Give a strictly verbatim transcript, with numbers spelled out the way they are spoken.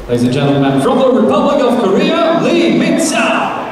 Ladies and gentlemen, from the Republic of Korea, Lee Min-sa!